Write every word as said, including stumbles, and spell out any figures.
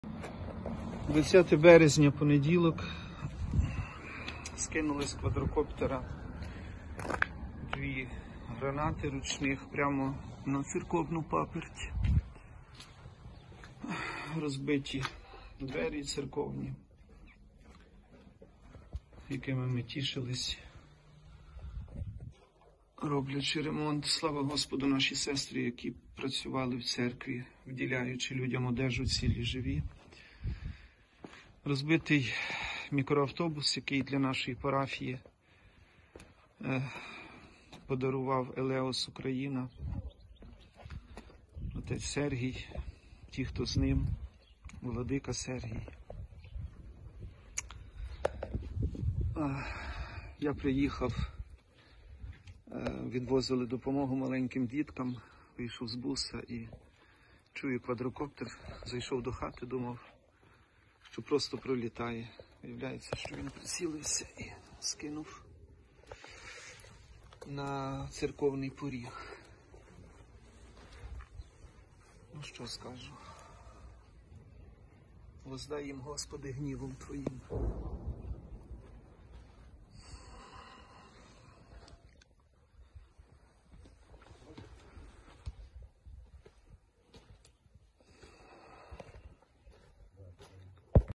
двадцяте березня, понеділок, скинули з квадрокоптера дві гранати ручних прямо на церковну паперть. Розбиті двері церковні, якими ми тішились, роблячи ремонт. Слава Господу, наші сестри, які працювали в церкві, вділяючи людям одежу цілі живі. Розбитий мікроавтобус, який для нашої парафії е, подарував Елеос Україна, отець Сергій, ті, хто з ним, владика Сергій. А, я приїхав, е, відвозили допомогу маленьким діткам, вийшов з буса і чую квадрокоптер, зайшов до хати, думав, що просто пролітає. Виявляється, що він прицілився і скинув на церковний поріг. Ну що скажу? Воздай їм, Господи, гнівом Твоїм.